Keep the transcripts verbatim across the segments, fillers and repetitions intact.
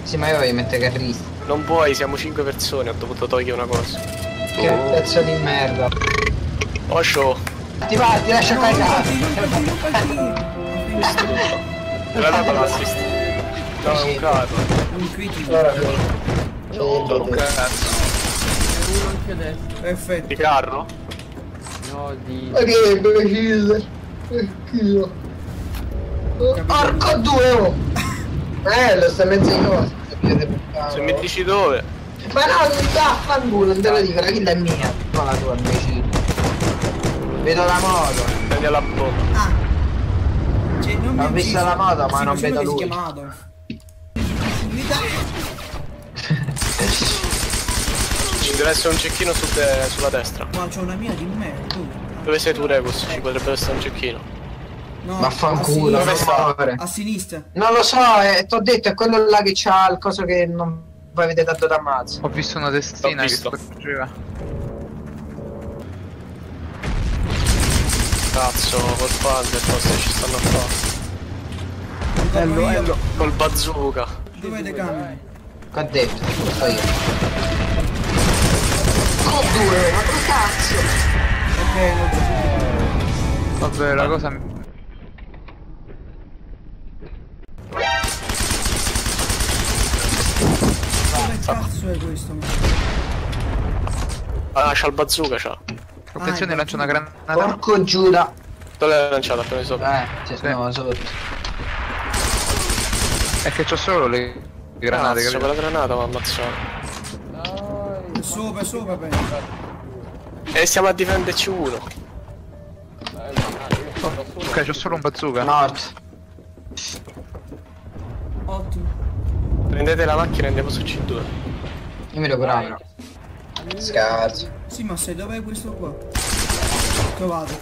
Sì, ma io voglio mettere carrista. Non puoi, siamo cinque persone, ho dovuto togliere una cosa. Che Oh. pezzo di merda. Oh show. Ti va, ti lascio cagare. Era dato l'assist. No, è un carro. Un critico. No, un cazzo. Uno anche adesso. Perfetto. Di carro? No, di... Ma che imbecille. Anch'io. Porco due, oh. Eh, lo sta mezzo in cosa. Se mi dici dove? Ma no, non sta a fanculo, non te lo dico, la kill è mia. Non la tua, imbecille. Vedo la moto. Prendi alla bomba. Ah. Cioè, non mi Ho ha visto ucciso. la moto, ma Sì, non solo vedo che lui. si chiama Adolf. Unità. Ci deve essere un cecchino su te, sulla destra. Ma c'ho una mia di merda. tu. Dove sei tu, Rebus? Ci potrebbe essere un cecchino. No, Vaffanculo, a Dove sinistra. sta? amore. A sinistra. Non lo so, eh, t'ho detto, è quello là che c'ha il coso che non voi avete dato da mazzo. Ho visto una testina L'ho che visto. scorgeva. Cazzo, col pander, forse ci stanno a fare. Ello, ello. Col bazooka. Dove le camere? Che ho detto? Lo so io. Oh due, ma che cazzo? Ok, l'ho già. Vabbè, la cosa mi... Dove cazzo è questo? Ah, c'ha il bazooka, c'ha. Attenzione, Ah, lancio una granata. Porco Giuda. Dove l'hai lanciata? Appena di sopra. Eh, ci Sì. sono sotto. È che c'ho solo le granate, Cazzo, capito? quella granata mi ha ammazzato. È sopra, è sopra, penso. E stiamo a difenderci uno. Ok, c'ho solo un bazooka. Nord. Ottimo. Prendete la macchina e andiamo su C due. Io mi lo curavo. Scherzo. Sì, ma sai dov'è questo qua? Trovato.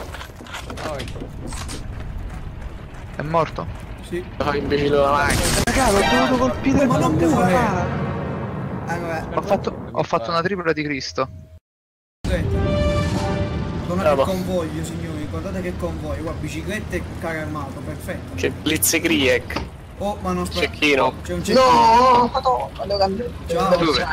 È morto? Sì. Fai imbecille la macchina. Raga, l'ho dovuto colpire, Ma non devo muore. fare. Ah, vabbè. Ho fatto, ho fatto una tripla di Cristo. Aspetta. Guardate Bravo. che convoglio, signori. Guardate che convoglio. Qua, biciclette e carro armato. Perfetto. Che blitzkrieg. Oh, ma non aspetta. Cecchino. C'è un cecchino. No, madonna, devo cambiare. Ciao. Dove?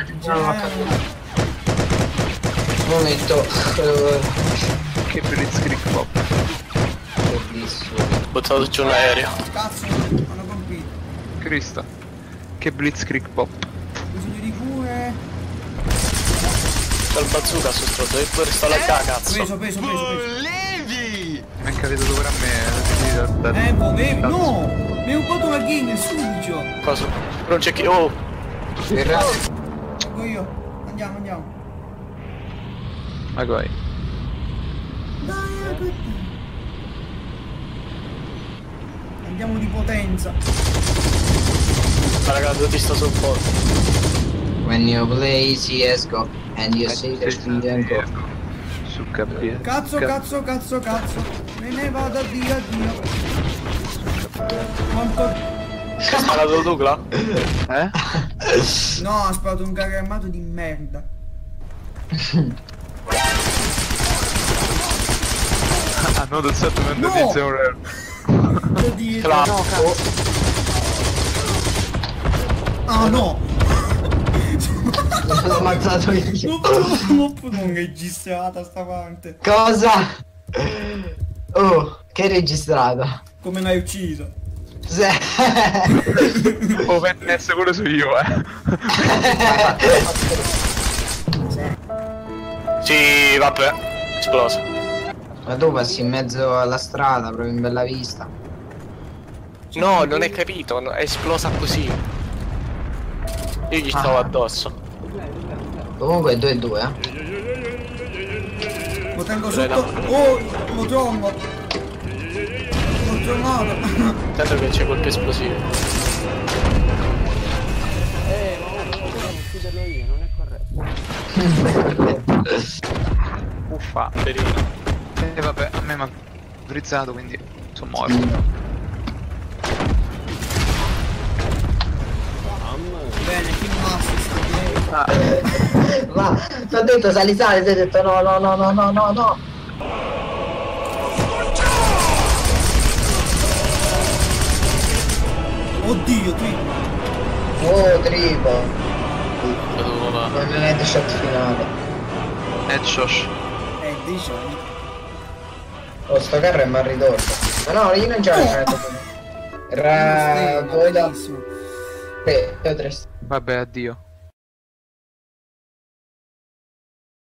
Momento. Eh, Che blitzkrieg pop. Bellissimo. Buttato giù un aereo. Cazzo, hanno colpito. Cristo. Che blitzkrieg pop. Bisogno di cure. C'ho il bazooka su sto, devi pure stare là, cazzo. Preso, preso, preso, preso. Mi è capitato pure a me. Eh, volevi. No! Mi hai rubato la game subito. Cosa? Però un cecchino. Oh! Verrà. Vengo io. Andiamo, andiamo. Ma poi. Dai, andiamo di potenza. Ma raga, dove ti sto supporto? When you play C S G O and you see the street and go. Su capire. Cazzo, cazzo, cazzo, cazzo. Me ne vado addio, addio. Quanto... Hai sparato Dougla? Eh? No, ha sparato un carro armato di merda. Ah, no, del setto per No! notizie un euro. Oddio. Clap. Ah no! L'ho ammazzato io. Non ho registrata sta parte. Cosa? Oh, che hai registrato? Come l'hai ucciso? Se... Oh, venne sicuro su io, eh. Sì, vabbè. Esploso. Ma tu passi in mezzo alla strada, proprio in bella vista. No, non hai capito, no, è esplosa così. Io gli stavo Ah. addosso. Comunque è due e due, eh. Lo tengo sotto. Oh, lo trombo. L'ho trovato. Tanto che c'è colpi esplosivi. Eh, ma non devo ucciderlo io, non è corretto. Uffa. Perino. E vabbè, a me mi ha frizzato, quindi sono morto. Bene, chi assist? Ah, Ma ti ho detto sali sali, ti ho detto no no no no no no no. Oddio, qui. Oh, tripo. Dove? Non è headshot finale. Headshot. Eh, diciamo. Oh, sto carro è mal ridotto. Ma no, io non ce l'ho fatto. Era... Stella, Voda... bellissimo. Beh, io tre... Vabbè, addio.